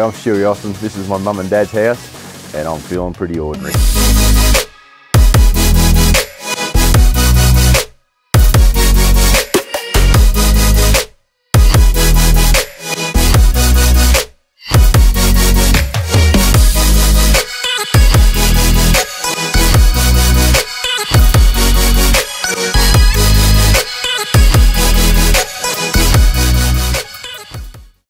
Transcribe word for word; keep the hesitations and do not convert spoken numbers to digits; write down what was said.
I'm Stewie Austin. This is my mum and dad's house and I'm feeling pretty ordinary.